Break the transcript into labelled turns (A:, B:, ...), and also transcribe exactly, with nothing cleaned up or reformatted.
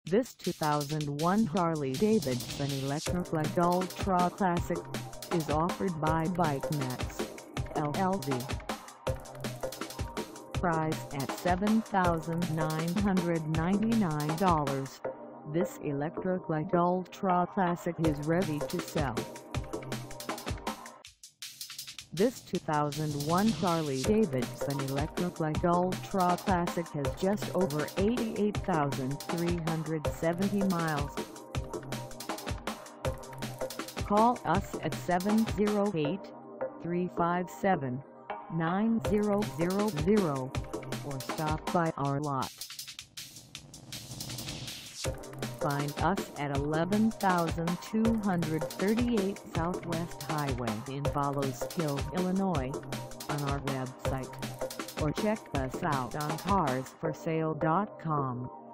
A: This two thousand one Harley-Davidson Electroflex Ultra Classic is offered by BikeMax, L L C. Price at seven thousand nine hundred ninety-nine dollars, this Electroflex Ultra Classic is ready to sell. This two thousand one Harley-Davidson Electroflex Ultra Classic has just over eighty-eight thousand three hundred seventy miles. Call us at seven oh eight, three five seven, nine zero zero zero or stop by our lot. Find us at eleven thousand two hundred thirty-eight Southwest Highway in Fallows Hills, Illinois, on our website, or check us out on cars for sale dot com.